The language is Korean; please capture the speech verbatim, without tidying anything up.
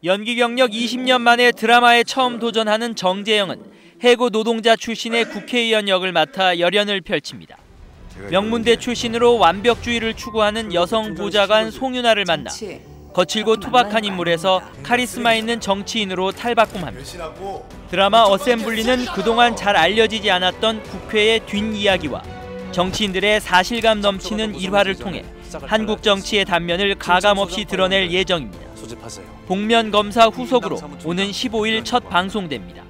연기 경력 이십 년 만에 드라마에 처음 도전하는 정재영은 해고 노동자 출신의 국회의원 역을 맡아 열연을 펼칩니다. 명문대 출신으로 완벽주의를 추구하는 여성 보좌관 송윤아를 만나 거칠고 투박한 인물에서 카리스마 있는 정치인으로 탈바꿈합니다. 드라마 어셈블리는 그동안 잘 알려지지 않았던 국회의 뒷이야기와 정치인들의 사실감 넘치는 일화를 통해 한국 정치의 단면을 가감없이 드러낼 예정입니다. 복면 검사 후속으로 오는 십오 일 첫 방송됩니다.